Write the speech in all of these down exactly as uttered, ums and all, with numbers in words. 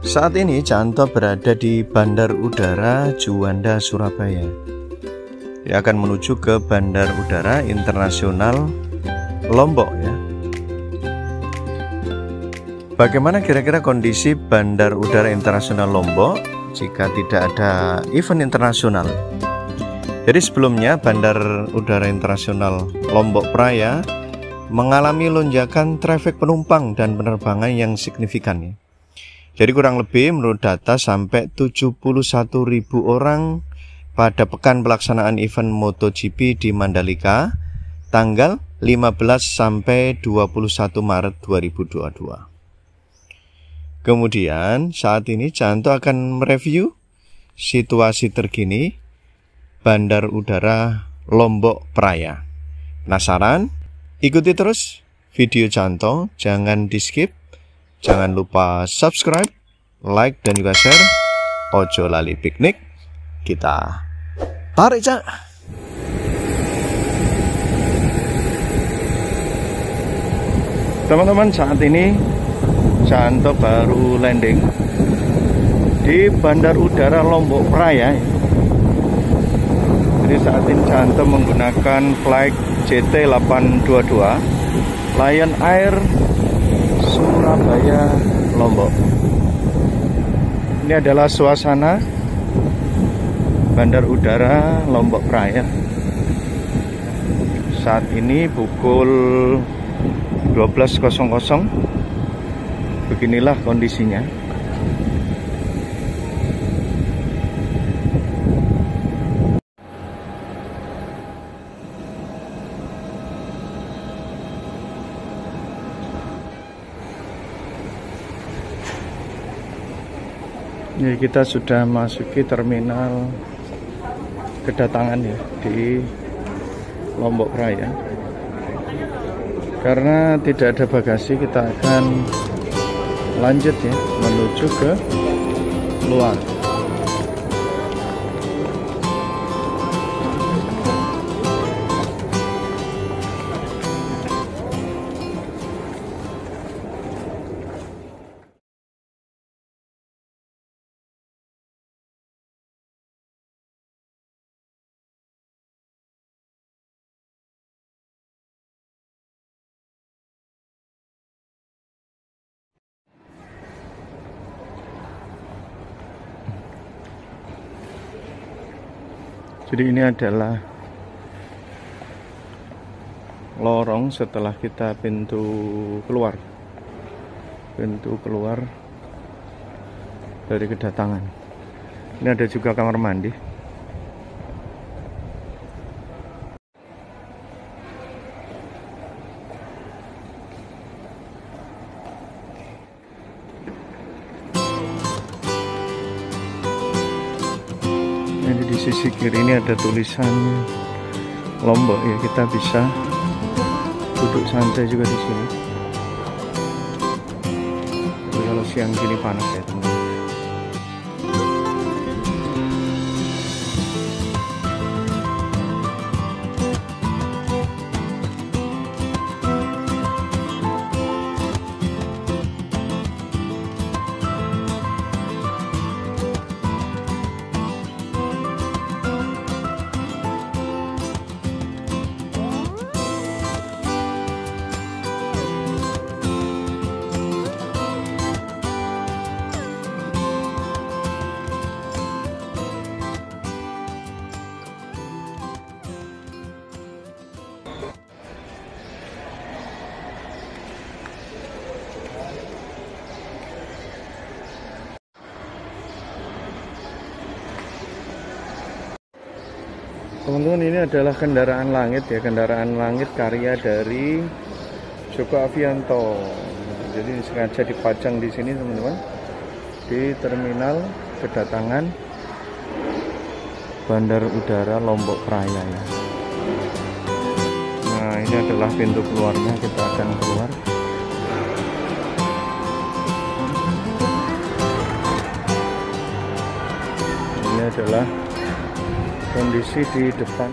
Saat ini Canto berada di Bandar Udara Juanda, Surabaya. Dia akan menuju ke Bandar Udara Internasional Lombok ya. Bagaimana kira-kira kondisi Bandar Udara Internasional Lombok jika tidak ada event internasional? Jadi sebelumnya Bandar Udara Internasional Lombok Praya mengalami lonjakan trafik penumpang dan penerbangan yang signifikan ya. Jadi kurang lebih menurut data sampai tujuh puluh satu ribu orang pada pekan pelaksanaan event MotoGP di Mandalika tanggal lima belas sampai dua puluh satu Maret dua ribu dua puluh dua. Kemudian saat ini Canto akan mereview situasi terkini Bandar Udara Lombok Praya. Penasaran? Ikuti terus video Canto, jangan di skip. Jangan lupa subscribe, like, dan juga share. Ojo lali piknik. Kita tarik, Cak. Teman-teman, saat ini Canto baru landing di Bandar Udara Lombok Praya. Jadi saat ini Canto menggunakan flight J T delapan dua dua Lion Air Surabaya Lombok. Ini adalah suasana Bandar Udara Lombok Praya. Saat ini pukul dua belas. Beginilah kondisinya. Ya, kita sudah masuki terminal kedatangan ya di Lombok Praya. Karena tidak ada bagasi, kita akan lanjut ya menuju ke luar. Jadi ini adalah lorong setelah kita pintu keluar, pintu keluar dari kedatangan. Ini ada juga kamar mandi. Di sisi kiri ini ada tulisan Lombok ya, kita bisa duduk santai juga di sini. Jadi kalau siang gini panas ya teman-teman. Teman-teman, ini adalah kendaraan langit ya, kendaraan langit karya dari Joko Avianto. Jadi ini sengaja dipajang di sini teman-teman, di terminal kedatangan Bandar Udara Lombok Praya ya. Nah, ini adalah pintu keluarnya, kita akan keluar. Ini adalah kondisi di depan.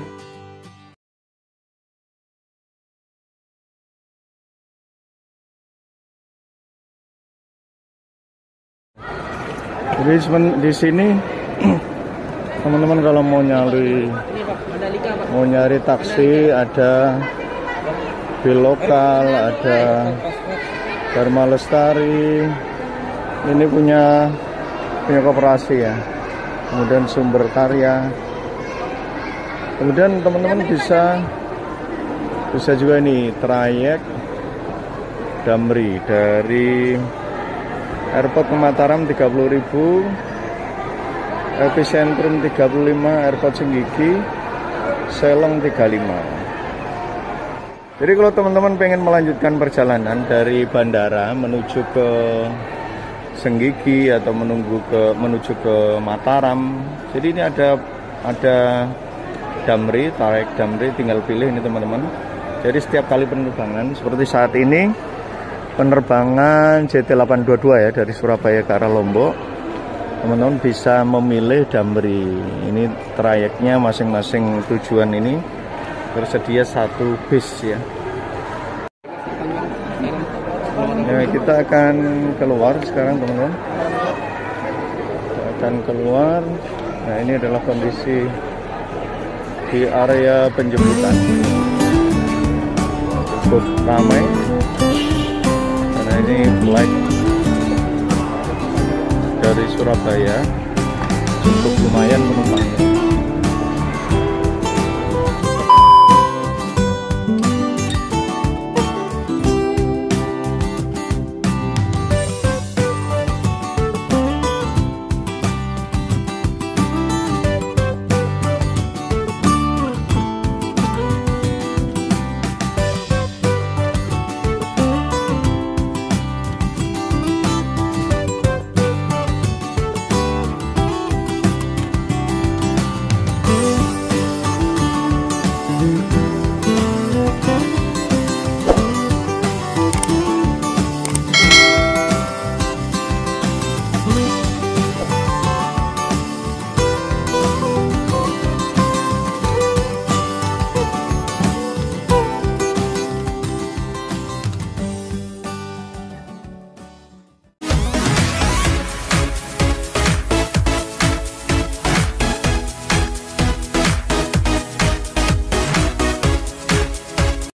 Jadi di sini teman-teman kalau mau nyari mau nyari taksi, ada bil lokal, ada Dharma Lestari, ini punya punya koperasi ya. Kemudian Sumber Karya. Kemudian teman-teman bisa bisa juga ini trayek Damri dari Airport ke Mataram tiga puluh ribu, Epicentrum tiga puluh lima, Airport Senggigi, Selong tiga puluh lima. Jadi kalau teman-teman pengen melanjutkan perjalanan dari bandara menuju ke Senggigi atau menunggu ke menuju ke Mataram, jadi ini ada ada Damri, tarik Damri, tinggal pilih ini teman-teman. Jadi setiap kali penerbangan seperti saat ini, penerbangan J T delapan dua dua ya dari Surabaya ke arah Lombok, teman-teman bisa memilih Damri. Ini trayeknya masing-masing tujuan ini tersedia satu bis ya. Ya, kita akan keluar sekarang teman-teman. Kita akan keluar. Nah, ini adalah kondisi di area penjemputan. Cukup ramai. Karena ini flight dari Surabaya, cukup lumayan penumpangnya.